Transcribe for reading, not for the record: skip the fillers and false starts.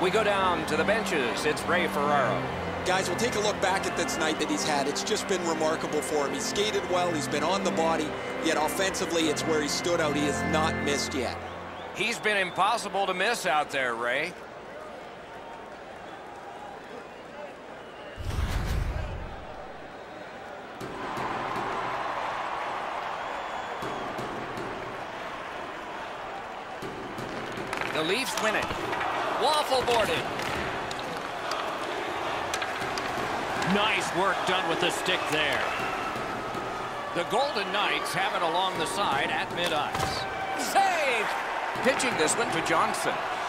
We go down to the benches. It's Ray Ferraro. Guys, we'll take a look back at this night that he's had. It's just been remarkable for him. He's skated well. He's been on the body. Yet offensively, it's where he stood out. He has not missed yet. He's been impossible to miss out there, Ray. The Leafs win it. Waffle boarded. Nice work done with the stick there. The Golden Knights have it along the side at mid-ice. Save! Pitching this one to Johnson.